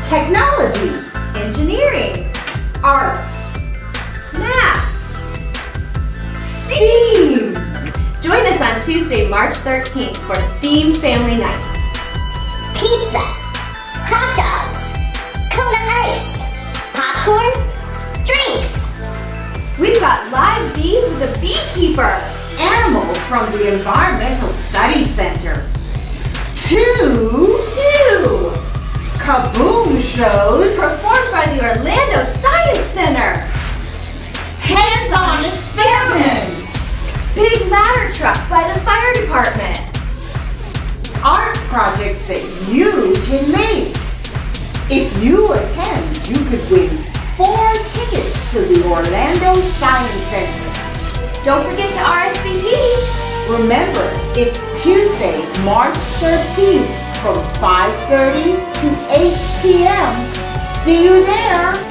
technology, engineering, arts, math, STEAM. Join us on Tuesday, March 13th for STEAM Family Night. Pizza, hot dogs, Kona Ice, popcorn, drinks. We've got live bees with a beekeeper. Animals from the Environmental Studies Center. 2 Kaboom shows Performed by the Orlando Science Center. hands-on experiments, Big ladder truck by the fire department. art projects that you can make. If you attend, you could win 4 tickets to the Orlando Science Center. Don't forget to RSVP. Remember, it's Tuesday, March 13th from 5:30 to 8 p.m. See you there!